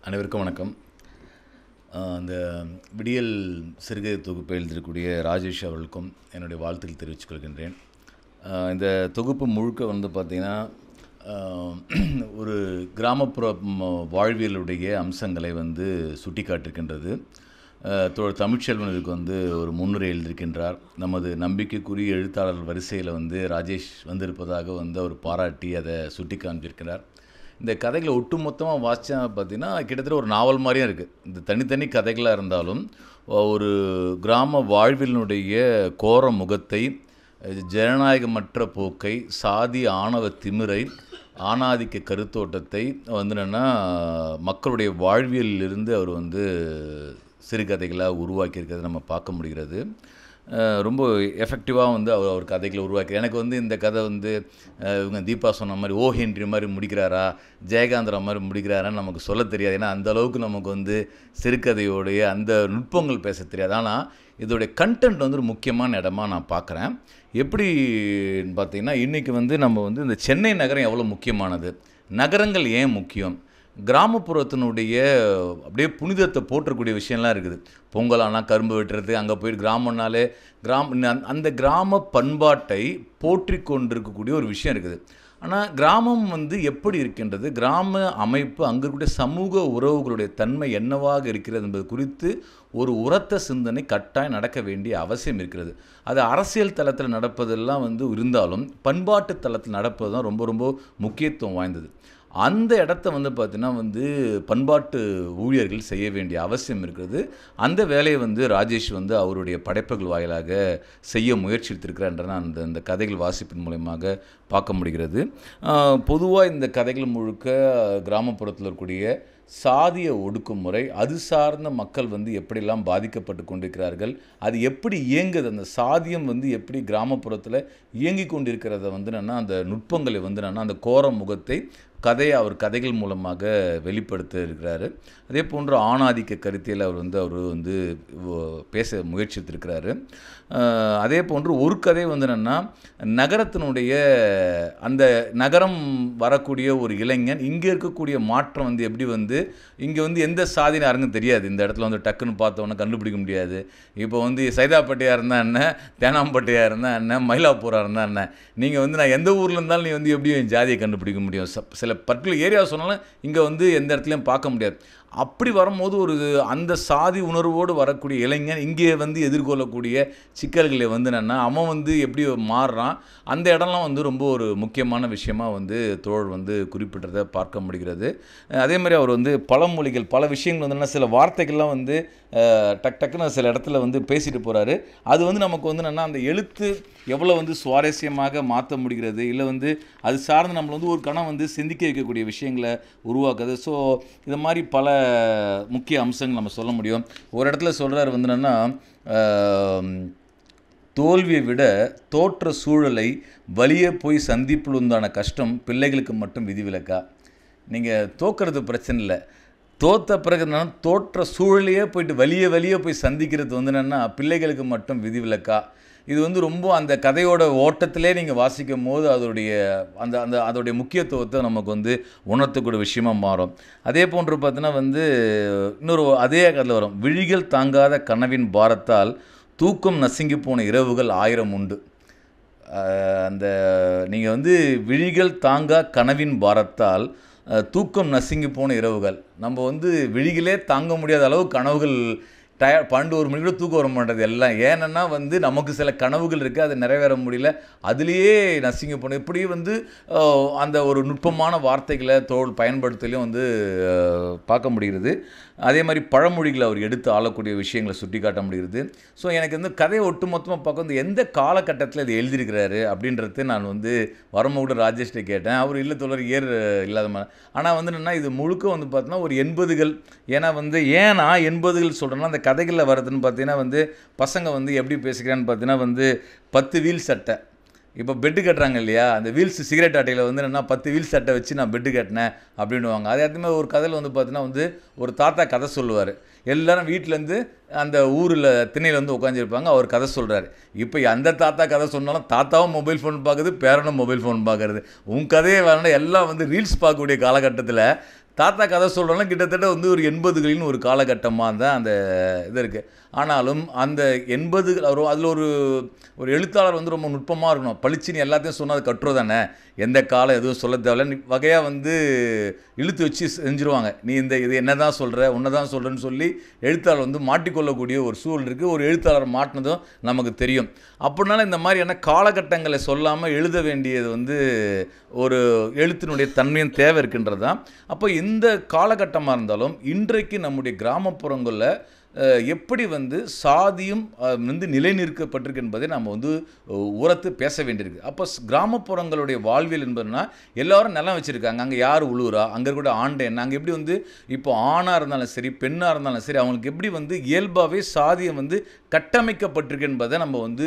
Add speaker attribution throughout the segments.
Speaker 1: அனைவருக்கும் வணக்கம். அந்த விடியல் சிறுகதை தொகுப்பை எழுதியிருக்கக்கூடிய ராஜேஷ் அவர்களுக்கும் என்னுடைய வாழ்த்துக்கள் தெரிவித்துக் கொள்கின்றேன். இந்த தொகுப்பு முழுக்க பார்த்திங்கன்னா ஒரு கிராமப்புற வாழ்வியலுடைய அம்சங்களை சுட்டி காட்டிருக்கின்றது. தமிழ்ச்செல்வன் இதுக்கு ஒரு முன்னுரை எழுதியிருக்கின்றார். நமது நம்பிக்கைக்குரிய எழுத்தாளர் வரிசையில் ராஜேஷ் வந்திருப்பதாக அவர் பாராட்டி அதை சுட்டி காண்பிருக்கிறார். இந்த கதைகளை ஒட்டுமொத்தமாக வாசித்தா பார்த்திங்கன்னா கிட்டத்தட்ட ஒரு நாவல் மாதிரியும் இருக்குது. இந்த தனித்தனி கதைகளாக இருந்தாலும் ஒரு கிராம வாழ்வினுடைய கோர முகத்தை, ஜனநாயகமற்ற போக்கை, சாதி ஆணவ திமிரை, ஆணாதிக்க கருத்தோட்டத்தை என்னென்னா மக்களுடைய வாழ்வியலிலிருந்து அவர் சிறுகதைகளாக உருவாக்கியிருக்கிறத நம்ம பார்க்க முடிகிறது. ரொம்ப எஃபெக்டிவாக அவர் கதைகளை உருவாக்கி எனக்கு இந்த கதை இவங்க தீபா சொன்ன மாதிரி ஹென்றி மாதிரி முடிக்கிறாரா, ஜெயகாந்தரா மாதிரி முடிக்கிறாரான்னு நமக்கு சொல்ல தெரியாது. ஏன்னா அந்தளவுக்கு நமக்கு சிறுகதையோடைய அந்த நுட்பங்கள் பேச தெரியாது. ஆனால் இதோடைய கண்டென்ட் ஒரு முக்கியமான இடமா நான் பார்க்குறேன். எப்படின்னு பார்த்தீங்கன்னா இன்றைக்கி நம்ம இந்த சென்னை நகரம் எவ்வளோ முக்கியமானது, நகரங்கள் ஏன் முக்கியம், கிராமப்புறத்தினுடைய அப்படியே புனிதத்தை போற்றக்கூடிய விஷயம்லாம் இருக்குது. பொங்கலானால் கரும்பு வெட்டுறது, அங்கே போய் கிராமம்னாலே அந்த கிராம பண்பாட்டை போற்றி கொண்டிருக்கக்கூடிய ஒரு விஷயம் இருக்குது. ஆனால் கிராமம் எப்படி இருக்கின்றது, கிராம அமைப்பு, அங்கே இருக்கக்கூடிய சமூக உறவுகளுடைய தன்மை என்னவாக இருக்கிறது என்பது குறித்து ஒரு உரத்த சிந்தனை கட்டாயம் நடக்க வேண்டிய அவசியம் இருக்கிறது. அது அரசியல் தளத்தில் நடப்பதெல்லாம் இருந்தாலும் பண்பாட்டு தளத்தில் நடப்பது தான் ரொம்ப ரொம்ப முக்கியத்துவம் வாய்ந்தது. அந்த இடத்த பார்த்திங்கன்னா பண்பாட்டு ஊழியர்கள் செய்ய வேண்டிய அவசியம் இருக்கிறது. அந்த வேலையை ராஜேஷ் அவருடைய படைப்புகள் வாயிலாக செய்ய முயற்சித்திருக்கிறார் அந்த கதைகள் வாசிப்பின் மூலமாக பார்க்க முடிகிறது. பொதுவாக இந்த கதைகள் முழுக்க கிராமப்புறத்தில் இருக்கக்கூடிய சாதிய ஒடுக்குமுறை, அது சார்ந்த மக்கள் எப்படிலாம் பாதிக்கப்பட்டு கொண்டிருக்கிறார்கள், அது எப்படி இயங்குது, அந்த சாதியம் எப்படி கிராமப்புறத்தில் இயங்கி கொண்டிருக்கிறத என்னென்னா அந்த நுட்பங்களை என்னென்னா அந்த கோர முகத்தை அவர் கதைகள் மூலமாக வெளிப்படுத்த இருக்கிறாரு. அதே போன்று ஆணாதிக்க கருத்தியில் அவர் பேச முயற்சித்திருக்கிறாரு. அதே போன்று ஒரு கதை என்னென்னா நகரத்தினுடைய அந்த நகரம் வரக்கூடிய ஒரு இளைஞன் இங்கே இருக்கக்கூடிய மாற்றம் எப்படி இங்கே எந்த சாதின்னு யாருக்கும் தெரியாது. இந்த இடத்துல டக்குன்னு பார்த்தோன்னே கண்டுபிடிக்க முடியாது. இப்போ சைதாப்பேட்டையாக இருந்தால் என்ன, தேனாம்பேட்டையாக இருந்தால் என்ன, மயிலாப்பூராக இருந்தால் என்ன, நீங்கள் நான் எந்த ஊரில் இருந்தாலும் நீ எப்படி என் ஜாதியை கண்டுபிடிக்க முடியும். சில பர்டிகுலர் ஏரியா சொன்னாலும் இங்கே எந்த இடத்துலையும் பார்க்க முடியாது. அப்படி வரும்போது ஒரு அந்த சாதி உணர்வோடு வரக்கூடிய இளைஞன் இங்கே எதிர்கொள்ளக்கூடிய சிக்கல்களை என்னென்னா அவன் எப்படி மாறுறான், அந்த இடம்லாம் ரொம்ப ஒரு முக்கியமான விஷயமாக தோழர் குறிப்பிட்டதை பார்க்க முடிகிறது. அதே மாதிரி அவர் பழமொழிகள் பல விஷயங்கள் என்னென்னா சில வார்த்தைகள்லாம் டக்குன்னு சில இடத்துல பேசிட்டு போகிறாரு. அது நமக்கு என்னென்னா அந்த எழுத்து எவ்வளோ சுவாரஸ்யமாக மாற்ற முடிகிறது, இல்லை அது சார்ந்து நம்மளை ஒரு கணம் சிந்திக்க வைக்கக்கூடிய விஷயங்களை உருவாக்குது. ஸோ இது மாதிரி பல முக்கிய அம்சங்கள் நம்ம சொல்ல முடியும். ஒரு இடத்துல சொல்கிறார் என்னென்னா தோல்வியை விட தோற்ற சூழலை வலியே போய் சந்திப்பில் உண்டான கஷ்டம் பிள்ளைகளுக்கு மட்டும் விதிவிலக்கா. நீங்கள் தோக்கிறது பிரச்சனை இல்லை, தோற்ற பிறகு என்னன்னா தோற்ற சூழலையே போயிட்டு வலியே போய் சந்திக்கிறது என்னென்னா பிள்ளைகளுக்கு மட்டும் விதிவிலக்கா. இது ரொம்ப அந்த கதையோட ஓட்டத்திலே நீங்கள் வாசிக்கும் போது அதோடைய முக்கியத்துவத்தை நமக்கு உணர்த்தக்கூடிய விஷயமாக மாறும். அதே போன்று பார்த்தீங்கன்னா இன்னொரு அதே கதையில் வரும், விழிகள் தாங்காத கனவின் பாரத்தால் தூக்கம் நசுங்கி போன இரவுகள் 1000 உண்டு. அந்த நீங்கள் விழிகள் தாங்கா கனவின் பாரத்தால் தூக்கம் நசுங்கி போன இரவுகள், நம்ம விழிகளே தாங்க முடியாத அளவு கனவுகள் 12 மணி கூட தூக்கம் வர மாட்டேது எல்லாம். ஏன்னா நமக்கு சில கனவுகள் இருக்குது, அது நிறைவேற முடியல, அதுலேயே நசிங்க போன இப்படி அந்த ஒரு நுட்பமான வார்த்தைகளை தோல் பயன்படுத்தலையும் பார்க்க முடிகிறது. அதே மாதிரி பழமொழிகளை அவர் எடுத்து ஆளக்கூடிய விஷயங்களை சுட்டி காட்ட முடிகிறது. ஸோ எனக்கு கதையை ஒட்டுமொத்தமாக பார்க்க எந்த காலகட்டத்தில் இது எழுதியிருக்கிறாரு அப்படின்றது நான் வரமோட ராஜேஷ்டை கேட்டேன். அவர் இல்லை தொடர் இல்லாத மாதிரி. ஆனால் என்னென்னா இது முழுக்க பார்த்தீங்கன்னா ஒரு 80கள். ஏன்னா ஏன்னா 80கள் சொல்கிறேன்னா அந்த கதைகளில் வர்றதுன்னு பார்த்தீங்கன்னா பசங்க எப்படி பேசுகிறான்னு பார்த்தீங்கன்னா 10 வீல் சட்டை, இப்போ பெட்டு கட்டுறாங்க இல்லையா, அந்த வீல்ஸ் சிகரெட் அட்டையில் என்னென்னா 10 வீல்ஸ் சட்டை வச்சு நான் பெட்டு கட்டினேன் அப்படின்னுவாங்க. அதே மாதிரி ஒரு கதையில் பார்த்தீங்கன்னா ஒரு தாத்தா கதை சொல்லுவார். எல்லோரும் வீட்டிலேருந்து அந்த ஊரில் திண்ணையில் உட்காந்துருப்பாங்க, அவர் கதை சொல்கிறார். இப்போ அந்த தாத்தா கதை சொன்னாலும் தாத்தாவும் மொபைல் ஃபோன் பார்க்குது, பேரனும் மொபைல் ஃபோன் பார்க்குறது. உன் கதையை வேணா எல்லாம் ரீல்ஸ் பார்க்கக்கூடிய காலகட்டத்தில் தாத்தா கதை சொல்கிறோம்னா கிட்டத்தட்ட வந்து ஒரு 80களின் ஒரு காலகட்டமாக தான் அந்த இது இருக்குது. ஆனாலும் அந்த 80 அதில் ஒரு ஒரு எழுத்தாளர் வந்து ரொம்ப நுட்பமாக இருக்கணும். பளிச்சுன்னு எல்லாத்தையும் சொன்னால் அது கட்டுரை தானே, எந்த காலம் எதுவும் சொல்ல தேவையில்ல வகையாக வந்து இழுத்து வச்சு செஞ்சுருவாங்க. நீ இது என்ன தான் சொல்கிற, உன்னை தான் சொல்கிறேன்னு சொல்லி எழுத்தாளர் வந்து மாட்டிக்கொள்ளக்கூடிய ஒரு சூழல் இருக்குது. ஒரு எழுத்தாளர் மாட்டினதும் நமக்கு தெரியும். அப்படினால இந்த மாதிரியான காலகட்டங்களை சொல்லாமல் எழுத வேண்டியது வந்து ஒரு எழுத்தினுடைய தன்மையும் தேவை இருக்கின்றது தான். அப்போ இந்த காலகட்டமாக இருந்தாலும் இன்றைக்கு நம்முடைய கிராமப்புறங்களில் எப்படி வந்து சாதியும் வந்து நிலைநிறுத்தப்பட்டிருக்கு என்பதை நம்ம வந்து உரத்து பேச வேண்டியிருக்கு. அப்போ கிராமப்புறங்களுடைய வாழ்வியல் என்பதுனா எல்லாரும் நிலம் வச்சுருக்காங்க, அங்கே யார் உழுவுறா, அங்கே இருக்கக்கூடிய ஆண்டை என்ன, அங்கே எப்படி வந்து இப்போ ஆணாக இருந்தாலும் சரி பெண்ணாக இருந்தாலும் சரி அவங்களுக்கு எப்படி வந்து இயல்பாகவே சாதியம் வந்து கட்டமைக்கப்பட்டிருக்கு என்பதை நம்ம வந்து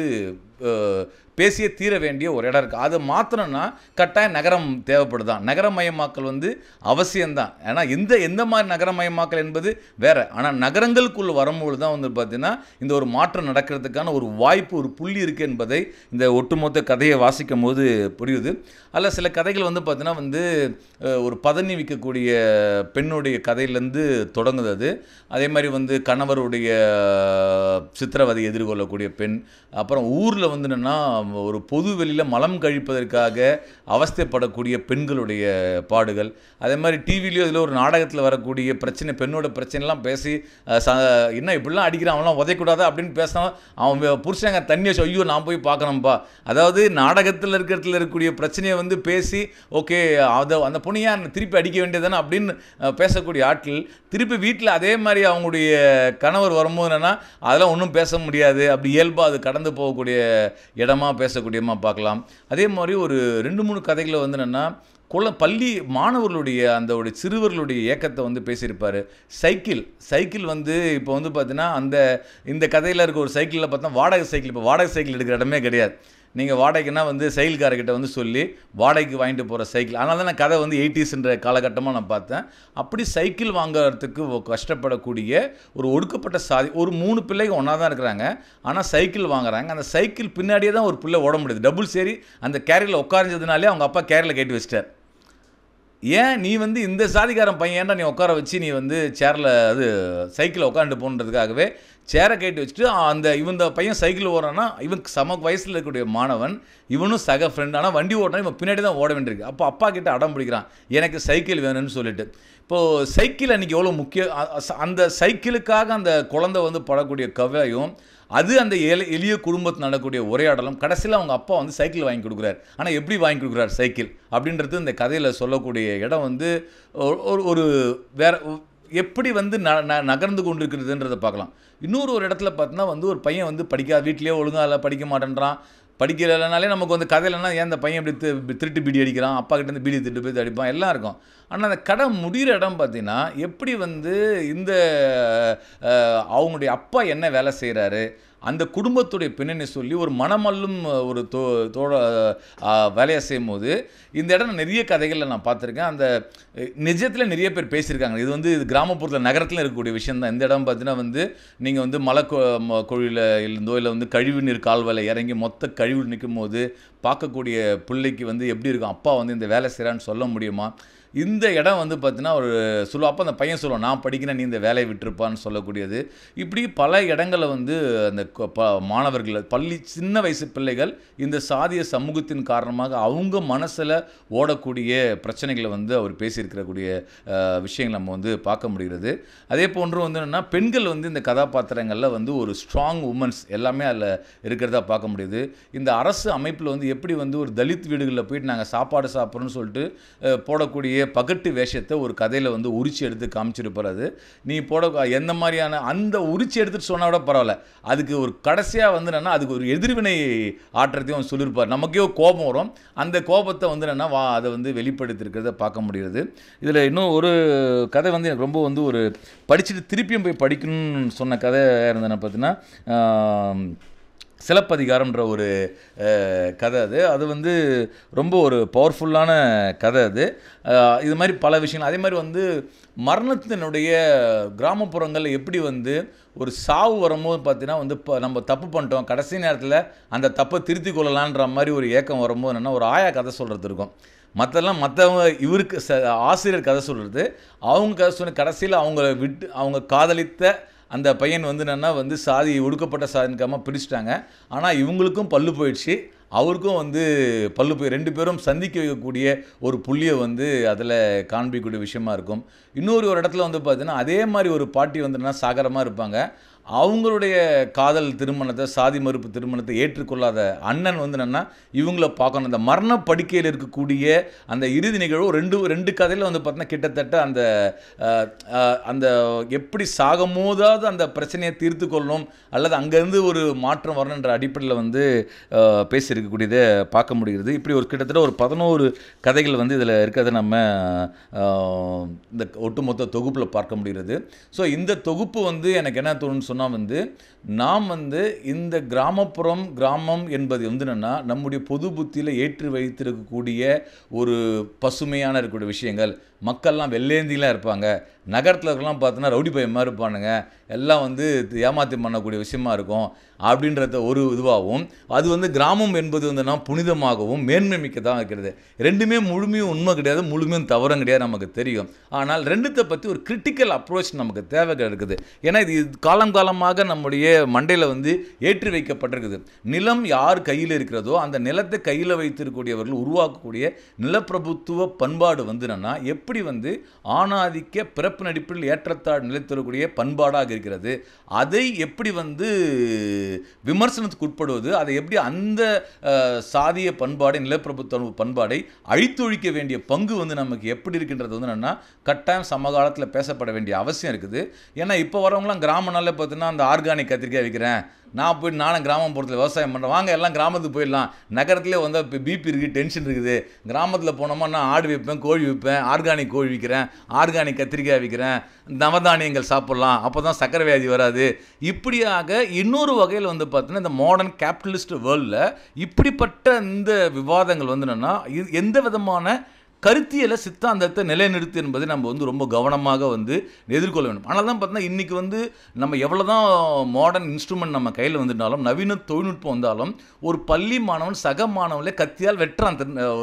Speaker 1: பேசியே தீர வேண்டிய ஒரு இடம் இருக்குது. அதை மாற்றணும்னா கட்டாயம் நகரம் தேவைப்படுதான். நகரமயமாக்கல் வந்து அவசியம்தான். ஏன்னா எந்த மாதிரி நகரமயமாக்கல் என்பது வேறு. ஆனால் நகரங்களுக்குள் வரும்போது தான் வந்து பார்த்திங்கன்னா இந்த ஒரு மாற்றம் நடக்கிறதுக்கான ஒரு வாய்ப்பு, ஒரு புள்ளி இருக்குது என்பதை இந்த ஒட்டுமொத்த கதையை வாசிக்கும் போது புரியுது. அதில் சில கதைகள் வந்து பார்த்திங்கன்னா வந்து ஒரு பதனி விற்கக்கூடிய பெண்ணுடைய கதையிலேருந்து தொடங்குது அது. அதே மாதிரி வந்து கணவருடைய சித்திரவதை எதிர்கொள்ளக்கூடிய பெண், அப்புறம் ஊரில் வந்து என்னென்னா ஒரு பொது வெளியில் மலம் கழிப்பதற்காக அவஸ்தைப்படக்கூடிய பெண்களுடைய பாடுகள், அதே மாதிரி டிவிலையும் இதில் ஒரு நாடகத்தில் வரக்கூடிய பிரச்சனை, பெண்ணோட பிரச்சனைலாம் பேசி என்ன இப்படிலாம் அடிக்கிறான் அவன்லாம் உதைக்கூடாது அப்படின்னு பேசினா அவன் புருஷங்க தண்ணி வச்சு ஐயோ நான் போய் பார்க்கணும்ப்பா. அதாவது நாடகத்தில் இருக்கக்கூடிய பிரச்சனையை வந்து பேசி ஓகே அந்த பொண்ணையா திருப்பி அடிக்க வேண்டியதானே அப்படின்னு பேசக்கூடிய ஆட்கள் திருப்பி வீட்டில் அதே மாதிரி அவங்களுடைய கணவர் வரும்போது என்னென்னா அதெல்லாம் ஒன்றும் பேச முடியாது, அப்படி இயல்பாக அது கடந்து போகக்கூடிய இடமா பேசக்கூடியமாக பார்க்கலாம். அதே மாதிரி ஒரு 2-3 கதைகளை வந்து என்னென்னா பள்ளி மாணவர்களுடைய அந்த ஒரு சிறுவர்களுடைய ஏக்கத்தை வந்து பேசியிருப்பார். சைக்கிள் வந்து இப்போ வந்து பார்த்தீங்கன்னா இந்த கதையில் இருக்க ஒரு சைக்கிளில் பார்த்தா வாடகை சைக்கிள், இப்போ வாடகை சைக்கிள் எடுக்கிற இடமே கிடையாது. நீங்கள் வாடகைக்குன்னா வந்து சைக்கிள்காரர்கிட்ட வந்து சொல்லி வாடகைக்கு வாங்கிட்டு போகிற சைக்கிள். அதனால தான் நான் கதை வந்து 80sன்ற காலகட்டமாக நான் பார்த்தேன். அப்படி சைக்கிள் வாங்குறதுக்கு கஷ்டப்படக்கூடிய ஒரு ஒடுக்கப்பட்ட சாதி ஒரு 3 பிள்ளைங்க ஒன்றா தான் இருக்கிறாங்க. ஆனால் சைக்கிள் வாங்குறாங்க. அந்த சைக்கிள் பின்னாடியே தான் ஒரு பிள்ளை ஓட முடியுது. டபுள் சேரி அந்த கேரியரில் உட்கார்ந்ததுனாலே அவங்க அப்பா கேரியரில் கட்டி வச்சிட்டார். ஏன் நீ வந்து இந்த சாதிக்காரன் பையன் ஏன்டா நீ உட்கார வச்சு நீ வந்து சேரில் சைக்கிளில் உட்காந்துட்டு போன்றதுக்காகவே சேரை கேட்டு வச்சுட்டு இந்த பையன் சைக்கிள் ஓடுறான்னா இவன் சம வயசில் இருக்கக்கூடிய மாணவன், இவனும் சக ஃப்ரெண்ட், ஆனால் வண்டி ஓடுறான், இவன் பின்னாடி தான் ஓட வேண்டியிருக்கு. அப்போ அப்பா கிட்ட அடம் பிடிக்கிறான் எனக்கு சைக்கிள் வேணும்னு சொல்லிட்டு. இப்போது சைக்கிள் அன்றைக்கி எவ்வளோ முக்கியம், அந்த சைக்கிளுக்காக அந்த குழந்தை வந்து படக்கூடிய கவலையும் அது அந்த எளிய குடும்பத்தில் நடக்கக்கூடிய உரையாடலும் கடைசியில் அவங்க அப்பா வந்து சைக்கிள் வாங்கி கொடுக்குறாரு. ஆனால் எப்படி வாங்கி கொடுக்குறாரு சைக்கிள் அப்படின்றது இந்த கதையில் சொல்லக்கூடிய இடம் வந்து ஒரு வேறு எப்படி வந்து நகர்ந்து கொண்டு இருக்கிறதுன்றதை பார்க்கலாம். ஒரு இடத்துல பார்த்தோன்னா வந்து ஒரு பையன் வந்து வீட்டிலேயே ஒழுங்காக இல்லை, படிக்க மாட்டேன்றான். படிக்கிறதுனாலே நமக்கு வந்து கதையிலன்னா ஏன் அந்த பையன் இப்படி திருட்டு பீடி அடிக்கிறான், அப்பா கிட்டேருந்து பீடி திருட்டு போய் அடிப்பான் எல்லாம் இருக்கும். ஆனால் அந்த கடை முடிகிற இடம் பார்த்திங்கன்னா எப்படி வந்து இந்த அவங்களுடைய அப்பா என்ன வேலை செய்கிறாரு, அந்த குடும்பத்துடைய பின்னணி சொல்லி ஒரு மனமல்லும் ஒரு வேலையை செய்யும் போது இந்த இடம் நிறைய கதைகளில் நான் பார்த்துருக்கேன். அந்த நிஜத்தில் நிறைய பேர் பேசியிருக்காங்க. இது வந்து கிராமப்புறத்தில் நகரத்தில் இருக்கக்கூடிய விஷயம் தான். இந்த இடம் பார்த்தீங்கன்னா வந்து நீங்கள் வந்து மலை கோழியில் இருந்தோ இல்லை வந்து கழிவுநீர் கால்வாயில் இறங்கி மொத்த கழிவு நிற்கும் போது பார்க்கக்கூடிய பிள்ளைக்கு வந்து எப்படி இருக்கும், அப்பா வந்து இந்த வேலை செய்கிறான்னு சொல்ல முடியுமா? இந்த இடம் வந்து பார்த்தீங்கன்னா ஒரு சொல்லுவோம். அப்போ அந்த பையன் சொல்லுவான் நான் படிக்கிறேன் நீ இந்த வேலையை விட்டுருப்பான்னு சொல்லக்கூடியது. இப்படி பல இடங்களில் வந்து அந்த மாணவர்கள் சின்ன வயசு பிள்ளைகள் இந்த சாதிய சமூகத்தின் காரணமாக அவங்க மனசில் ஓடக்கூடிய பிரச்சனைகளை வந்து அவர் பேசியிருக்கக்கூடிய விஷயங்கள் நம்ம வந்து பார்க்க முடிகிறது. அதே போன்று வந்து என்னென்னா பெண்கள் வந்து இந்த கதாபாத்திரங்களில் வந்து ஒரு ஸ்ட்ராங் உமன்ஸ் எல்லாமே அதில் இருக்கிறதா பார்க்க முடியுது. இந்த அரசு அமைப்பில் வந்து எப்படி வந்து ஒரு தலித் வீடுகளில் போயிட்டு நாங்கள் சாப்பாடு சாப்பிட்றோன்னு சொல்லிட்டு போடக்கூடிய பகட்டு வேஷத்தை ஒரு கதையில் வந்து உரிச்சு எடுத்து காமிச்சிருப்பார். அது நீ எந்த மாதிரியான அந்த உரிச்சு எடுத்துட்டு சொன்னால் கூட பரவாயில்ல, அதுக்கு ஒரு கடைசியாக வந்து என்னென்னா அதுக்கு ஒரு எதிர்வினை ஆற்றத்தையும் சொல்லியிருப்பார். நமக்கே கோபம் வரும், அந்த கோபத்தை வந்து என்னென்னா அதை வந்து வெளிப்படுத்தியிருக்கிறத பார்க்க முடிகிறது. இதில் இன்னும் ஒரு கதை வந்து எனக்கு ரொம்ப வந்து ஒரு படிச்சுட்டு திருப்பியும் போய் படிக்கணும்னு சொன்ன கதை இருந்ததுன்னா பார்த்தீங்கன்னா சிலப்பதிகாரம்ன்ற ஒரு கதை. அது வந்து ரொம்ப ஒரு பவர்ஃபுல்லான கதை. இது மாதிரி பல விஷயங்கள். அதே மாதிரி வந்து மரணத்தினுடைய கிராமப்புறங்களில் எப்படி வந்து ஒரு சாவு வரும்போது பார்த்தீங்கன்னா வந்து நம்ம தப்பு பண்ணிட்டோம், கடைசி நேரத்தில் அந்த தப்பை திருத்தி கொள்ளலான்ற மாதிரி ஒரு ஏக்கம் வரும்போது என்னென்னா ஒரு ஆயா கதை சொல்கிறது இருக்கும். மற்றெல்லாம் மற்றவங்க இவருக்கு ஆசிரியர் கதை சொல்கிறது, அவங்க கதை சொன்ன கடைசியில் அவங்க காதலித்த அந்த பையன் வந்து என்னென்னா வந்து சாதி ஒடுக்கப்பட்ட சாதிக்காமல் பிரிச்சுட்டாங்க. ஆனால் இவங்களுக்கும் பல்லு போயிடுச்சு, அவருக்கும் வந்து பல்லு போய் 2 பேரும் சந்திக்க வைக்கக்கூடிய ஒரு புள்ளியை வந்து அதில் காண்பிக்கக்கூடிய விஷயமா இருக்கும். இன்னொரு இடத்துல வந்து பார்த்தீங்கன்னா அதே மாதிரி ஒரு பாட்டி வந்துன்னா சாகரமாக இருப்பாங்க. அவங்களுடைய காதல் திருமணத்தை, சாதி மறுப்பு திருமணத்தை ஏற்றுக்கொள்ளாத அண்ணன் வந்து என்னென்னா இவங்கள பார்க்கணும். அந்த மரண படுக்கையில் இருக்கக்கூடிய அந்த இறுதி நிகழ்வு ரெண்டு கதையில் வந்து பார்த்தீங்கன்னா கிட்டத்தட்ட அந்த எப்படி சாகும்போதாவது அந்த பிரச்சனையை தீர்த்து கொள்ளணும் அல்லது அங்கேருந்து ஒரு மாற்றம் வரணுன்ற அடிப்படையில் வந்து பேசியிருக்கக்கூடியதை பார்க்க முடிகிறது. இப்படி ஒரு கிட்டத்தட்ட ஒரு 11 கதைகள் வந்து இதில் இருக்கிறத நம்ம இந்த ஒட்டுமொத்த தொகுப்பில் பார்க்க முடிகிறது. ஸோ இந்த தொகுப்பு வந்து எனக்கு என்ன தோணுன்னு சொன்னால் வந்து நாம் வந்து இந்த கிராமம் என்பது வந்து என்னென்னா நம்முடைய பொது புத்தியில் ஏற்றி வைத்திருக்கக்கூடிய ஒரு பசுமையான இருக்கக்கூடிய விஷயங்கள். மக்கள்லாம் வெள்ளேந்திலாம் இருப்பாங்க, நகரத்தில் இருக்கலாம் பார்த்தோன்னா ரவுடி பையன் மாதிரி இருப்பானுங்க, எல்லாம் வந்து ஏமாற்றி பண்ணக்கூடிய விஷயமா இருக்கும் அப்படின்றத ஒரு இதுவாகவும், அது வந்து கிராமம் என்பது வந்துன்னா புனிதமாகவும் மேன்மை மிக்கதாக இருக்கிறது. ரெண்டுமே முழுமையும் உண்மை கிடையாது, முழுமையும் தவறும் கிடையாது, நமக்கு தெரியும். ஆனால் ரெண்டுத்தை பற்றி ஒரு கிரிட்டிக்கல் அப்ரோச் நமக்கு தேவை இருக்குது. ஏன்னா இது காலமாக நம்முடைய மண்டையில் வந்து ஏற்றி வைக்கப்பட்டிருக்குது. நிலம் யார் கையில் இருக்கிறதோ அந்த நிலத்தை கையில் வைத்திருக்கக்கூடியவர்கள் உருவாக்கக்கூடிய நிலப்பிரபுத்துவ பண்பாடு வந்து என்னன்னா எப்படி வந்து ஆணாதிக்க பிறப்பு நடிப்பில் ஏற்றத்தாழ் நிலைத்தரக்கூடிய பண்பாடாக இருக்கிறது, அதை எப்படி வந்து விமர்சனத்துக்கு உட்படுவது, அதை எப்படி அந்த சாதிய பண்பாடை நிலப்பிரபுத்துவ பண்பாடை அழித்தொழிக்க வேண்டிய பங்கு வந்து நமக்கு எப்படி இருக்கின்றது வந்து என்னன்னா கட்டாயம் சமகாலத்தில் பேசப்பட வேண்டிய அவசியம் இருக்குது. ஏன்னா இப்போ வரவங்களாம் கிராமனால பார்த்தீங்கன்னா அந்த ஆர்கானிக் கத்திரிக்காய் விற்கிறேன், நான் போய் நானும் கிராமப்புறத்தில் விவசாயம் பண்ணுறேன், வாங்க எல்லாம் கிராமத்துக்கு போயிடலாம், நகரத்துலேயே வந்து இப்போ பிபி இருக்குது, டென்ஷன் இருக்குது, கிராமத்தில் போனோமா நான் ஆடு விற்பேன், கோழி விற்பேன், ஆர்கானிக் கோழி விற்கிறேன், ஆர்கானிக் கத்திரிக்காய் விற்கிறேன், நவதானியங்கள் சாப்பிட்லாம், அப்போ தான் சக்கரை வியாதி வராது. இப்படியாக இன்னொரு வகையில் வந்து பார்த்தீங்கன்னா இந்த மாடர்ன் கேபிட்டலிஸ்ட் வேர்ல்டில் இப்படிப்பட்ட இந்த விவாதங்கள் வந்து என்னென்னா எந்த விதமான கருத்தியலை சித்தாந்தத்தை நிலைநிறுத்து என்பதை நம்ம வந்து ரொம்ப கவனமாக வந்து எதிர்கொள்ள வேண்டும். ஆனால் தான் பார்த்தீங்கன்னா இன்றைக்கி வந்து நம்ம எவ்வளோ தான் மாடர்ன் இன்ஸ்ட்ருமெண்ட் நம்ம கையில் வந்துட்டாலும், நவீன தொழில்நுட்பம் வந்தாலும், ஒரு பள்ளி மாணவன் சக மாணவனே கத்தியால் வெட்டுறான்.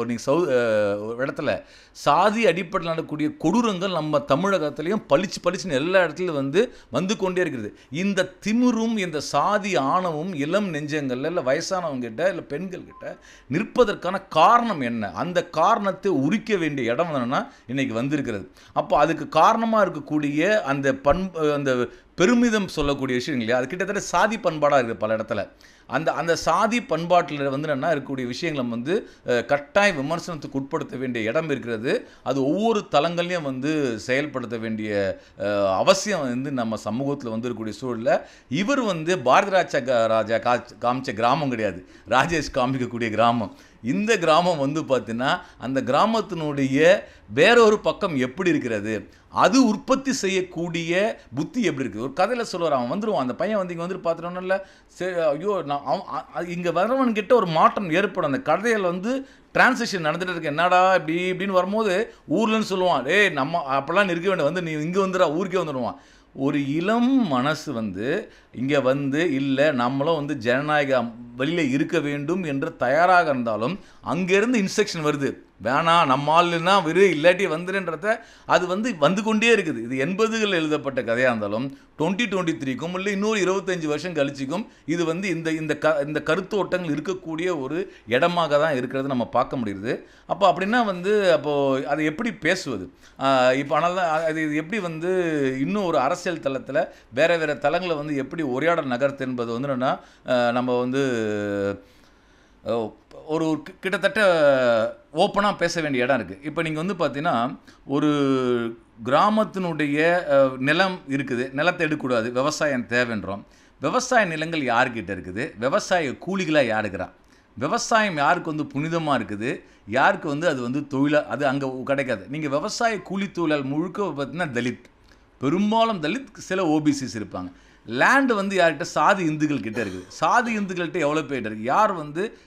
Speaker 1: நீங்கள் இடத்துல சாதி அடிப்படையில் நடக்கக்கூடிய கொடூரங்கள் நம்ம தமிழகத்திலையும் பளிச்சுன்னு எல்லா இடத்துலையும் வந்து கொண்டே இருக்கிறது. இந்த திமிரும் இந்த சாதி ஆணவமும் இளம் நெஞ்சங்கள்ல இல்லை வயசானவங்ககிட்ட இல்லை பெண்கள்கிட்ட நிற்பதற்கான காரணம் என்ன, அந்த காரணத்தை உரிக்க வேண்டிய இடம் என்னன்னா இன்னைக்கு வந்திருக்கிறது. அப்போ அதுக்கு காரணமாக இருக்கக்கூடிய அந்த பெருமிதம் சொல்லக்கூடிய விஷயம் இல்லையா, அது கிட்டத்தட்ட சாதி பண்பாடாக இருக்குது பல இடத்துல. அந்த சாதி பண்பாட்டில் வந்து என்ன இருக்கக்கூடிய விஷயங்களை வந்து கட்டாய விமர்சனத்துக்கு உட்படுத்த வேண்டிய இடம் இருக்கிறது. அது ஒவ்வொரு தளங்களையும் வந்து செயல்படுத்த வேண்டிய அவசியம் வந்து நம்ம சமூகத்தில் வந்துருக்கக்கூடிய சூழலில் இவர் வந்து பாரதி ராஜா காமிச்ச கிராமம் கிடையாது, ராஜேஷ் காமிக்கக்கூடிய கிராமம். இந்த கிராமம் வந்து பார்த்தீங்கன்னா அந்த கிராமத்தினுடைய வேறொரு பக்கம் எப்படி இருக்கிறது, அது உற்பத்தி செய்யக்கூடிய புத்தி எப்படி இருக்குது. ஒரு கதையில் சொல்லுவார், அவன் வந்துடுவான், அந்த பையன் வந்து இங்கே வந்துட்டு பார்த்துட்டோம்ல, சரி ஐயோ நான் இங்கே வரவன்கிட்ட ஒரு மாற்றம் ஏற்படும். அந்த கதையில் வந்து டிரான்சிஷன் நடந்துகிட்டு இருக்கு, என்னடா இப்படின்னு வரும்போது ஊர்லன்னு சொல்லுவான், நம்ம அப்போல்லாம் இருக்க வேண்டிய வந்து நீ இங்கே வந்துடா, ஊருக்கே வந்துடுவான். ஒரு இளம் மனசு வந்து இங்கே வந்து இல்லை நம்மளும் வந்து ஜனநாயக வழியில் இருக்க வேண்டும் என்று தயாராக இருந்தாலும் அங்கேருந்து இன்ஸ்ட்ரக்ஷன் வருது, வேணாம் நம்மால்னா இல்லாட்டி வந்துடுன்றத அது வந்து கொண்டே இருக்குது. இது 80களில் எழுதப்பட்ட கதையாக இருந்தாலும் 2023க்கும் இல்லை இன்னொரு 25 வருஷம் கழிச்சிக்கும் இது வந்து இந்த கருத்தோட்டங்கள் இருக்கக்கூடிய ஒரு இடமாக தான் இருக்கிறது நம்ம பார்க்க முடியுது. அப்படின்னா வந்து அப்போது அதை எப்படி பேசுவது, இப்போ ஆனால் அது எப்படி வந்து இன்னும் ஒரு அரசியல் தளத்தில் வேறு தளங்களை வந்து எப்படி உரையாடல் நகர்த்து என்பது வந்து என்னென்னா நம்ம வந்து ஒரு கிட்டத்தட்ட ஓப்பனாக பேச வேண்டிய இடம் இருக்குது. இப்போ நீங்கள் வந்து பார்த்தீங்கன்னா ஒரு கிராமத்தினுடைய நிலம் இருக்குது, நிலத்தை எடுக்கக்கூடாது, விவசாயம் தேவைன்றோம். விவசாய நிலங்கள் யார்கிட்ட இருக்குது, விவசாய கூலிகளாக யாருக்கிறா, விவசாயம் யாருக்கு வந்து புனிதமாக இருக்குது, யாருக்கு வந்து அது வந்து தொழிலாக அது அங்கே கிடைக்காது. நீங்கள் விவசாய கூலி தொழிலால் முழுக்க பார்த்தீங்கன்னா தலித், பெரும்பாலும் தலித், சில ஓபிசிஸ் இருப்பாங்க. லேண்டு வந்து யார்கிட்ட, சாதி இந்துக்கள் கிட்டே இருக்குது. சாதி இந்துக்கள்கிட்ட எவ்வளோ பேர்கிட்ட இருக்குது, யார் வந்து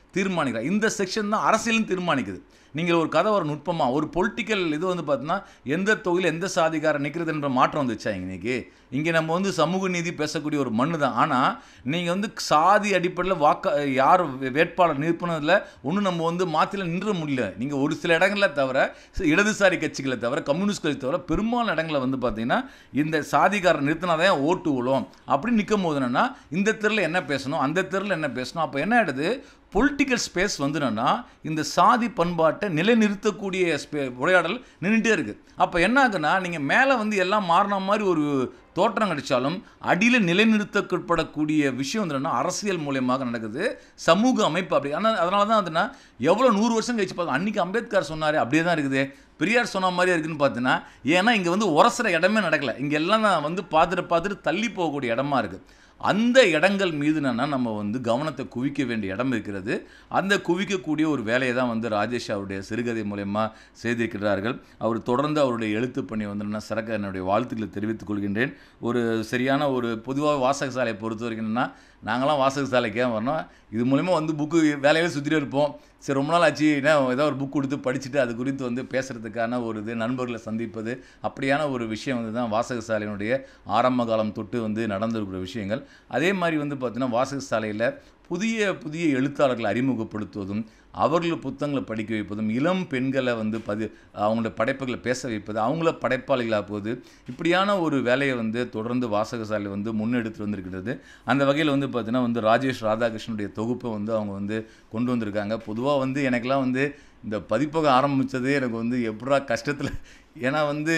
Speaker 1: தீர்மானிக்கிறார். இந்த செக்ஷன் தான் அரசியலும் தீர்மானிக்குது. நீங்கள் ஒரு கதை ஒரு நுட்பமாக ஒரு பொலிட்டிக்கல் இது வந்து பார்த்தீங்கன்னா எந்த தொகுதியில் எந்த சாதிக்காரன் நிற்கிறது என்ற மாற்றம் வந்துச்சா இன்னைக்கு? இங்கே நம்ம வந்து சமூக நீதி பேசக்கூடிய ஒரு மண்ணு தான். ஆனால் நீங்கள் வந்து சாதி அடிப்படையில் யார் வேட்பாளர் நிற்பனதில் ஒன்றும் நம்ம வந்து மாற்றில நின்ற முடியல. நீங்கள் ஒரு சில இடங்களில் தவிர இடதுசாரி கட்சிகளை தவிர கம்யூனிஸ்ட் கட்சி தவிர பெரும்பாலான இடங்களில் வந்து பார்த்தீங்கன்னா இந்த சாதிக்காரன் நிறுத்தினாதான் ஓட்டு விழும் அப்படின்னு நிற்கும் போது என்னன்னா இந்த தெருவில் என்ன பேசணும், அந்த தெருவில் என்ன பேசணும். அப்போ என்ன ஆகிடுது, பொலிட்டிக்கல் ஸ்பேஸ் வந்து என்னன்னா இந்த சாதி பண்பாட்டை நிலைநிறுத்தக்கூடிய உரையாடல் நின்றுட்டே இருக்குது. அப்போ என்ன ஆகுன்னா நீங்கள் மேலே வந்து எல்லாம் மாறின மாதிரி ஒரு தோற்றம் கிடைச்சாலும் அடியில் நிலைநிறுத்தப்படக்கூடிய விஷயம் வந்து என்னன்னா அரசியல் மூலியமாக நடக்குது, சமூக அமைப்பு அப்படி. ஆனால் அதனால தான் அதுனா எவ்வளோ 100 வருஷம் கழிச்சு பார்த்தோம். அன்றைக்கி அம்பேத்கர் சொன்னார் அப்படியே தான் இருக்குது, பெரியார் சொன்ன மாதிரியே இருக்குதுன்னு பார்த்தீங்கன்னா, ஏன்னா இங்கே வந்து உரசுற இடமே நடக்கலை. இங்கே எல்லாம் நான் வந்து பார்த்துட்டு தள்ளி போகக்கூடிய இடமா இருக்குது. அந்த இடங்கள் மீது நம்ம வந்து கவனத்தை குவிக்க வேண்டிய இடம் இருக்கிறது. அந்த குவிக்கக்கூடிய ஒரு வேலையை தான் வந்து ராஜேஷ் அவருடைய சிறுகதை மூலயமா செய்திருக்கிறார்கள். அவர் தொடர்ந்து அவருடைய எழுத்து பணி வந்து சிறக்க என்னுடைய வாழ்த்துக்களை தெரிவித்துக் கொள்கின்றேன். ஒரு சரியான ஒரு பொதுவாக வாசக சாலையை பொறுத்த வரைக்கும் நாங்களாம் வாசக சாலைக்கு ஏன் வரணும், இது மூலிமா வந்து புக்கு வேலையே சுற்றிட்டு இருப்போம். சரி ரொம்ப நாள் ஆச்சு, ஏதாவது ஒரு புக் கொடுத்து படிச்சுட்டு அது குறித்து வந்து பேசுகிறதுக்கான ஒரு இது, நண்பர்களை சந்திப்பது, அப்படியான ஒரு விஷயம் வந்து தான் வாசக சாலையினுடைய ஆரம்ப காலம் தொட்டு வந்து நடந்திருக்கிற விஷயங்கள். அதே மாதிரி வந்து பார்த்திங்கன்னா வாசக சாலையில் புதிய புதிய எழுத்தாளர்களை அறிமுகப்படுத்துவதும், அவர்கள் புத்தகங்களை படிக்க வைப்பதும், இளம் பெண்களை வந்து அவங்களோட படைப்புகளை பேச வைப்பது, அவங்கள படைப்பாளிகளாக்குவது, இப்படியான ஒரு வேலையை வந்து தொடர்ந்து வாசகசாலை வந்து முன்னெடுத்து வந்திருக்கிறது. அந்த வகையில் வந்து பார்த்திங்கன்னா வந்து ராஜேஷ் ராதாகிருஷ்ணனுடைய தொகுப்பை வந்து அவங்க வந்து கொண்டு வந்திருக்காங்க. பொதுவாக வந்து எனக்கெல்லாம் வந்து இந்த பதிப்பகம் ஆரம்பித்ததே எனக்கு வந்து எப்படா கஷ்டத்தில், ஏன்னா வந்து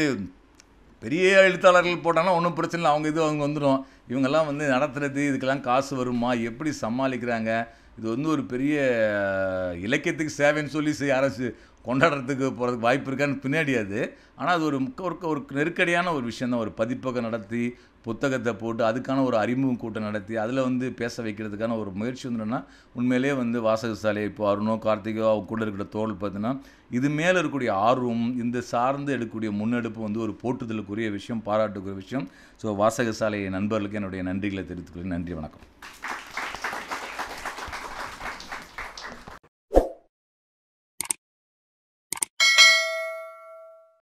Speaker 1: பெரிய எழுத்தாளர்கள் போட்டாங்கன்னா ஒன்றும் பிரச்சனை இல்லை, அவங்க வந்துடும். இவங்கெல்லாம் வந்து நடத்துறது, இதுக்கெல்லாம் காசு வருமா, எப்படி சமாளிக்கிறாங்க, இது வந்து ஒரு பெரிய இலக்கியத்துக்கு சேவைன்னு சொல்லி யாராச்சும் கொண்டாடுறதுக்கு போகிறதுக்கு வாய்ப்பு இருக்கான்னு பின்னாடி அது. ஆனால் அது ஒரு நெருக்கடியான ஒரு விஷயந்தான். ஒரு பதிப்பகம் நடத்தி புத்தகத்தை போட்டு அதுக்கான ஒரு அறிமுகம் கூட்டம் நடத்தி அதில் வந்து பேச வைக்கிறதுக்கான ஒரு முயற்சி வந்துன்னா உண்மையிலே வந்து வாசகசாலை இப்போ அருணோ கார்த்திகோ அவங்க கூட இருக்கிற தோல் பார்த்தீங்கன்னா இது மேலே இருக்கக்கூடிய ஆர்வம், இந்த சார்ந்து எடுக்கக்கூடிய முன்னெடுப்பு வந்து ஒரு போற்றுதலுக்குரிய விஷயம், பாராட்டுக்குரிய விஷயம். ஸோ வாசகசாலை நண்பர்களுக்கு என்னுடைய நன்றிகளை தெரிவித்துக்கொள்கிறேன். நன்றி, வணக்கம்.